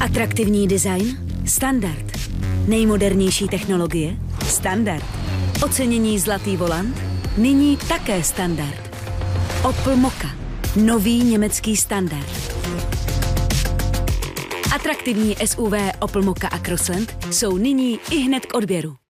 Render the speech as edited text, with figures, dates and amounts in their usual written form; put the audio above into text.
Atraktivní design? Standard. Nejmodernější technologie? Standard. Ocenění zlatý volant? Nyní také standard. Opel Mokka. Nový německý standard. Atraktivní SUV Opel Mokka a Crossland jsou nyní ihned k odběru.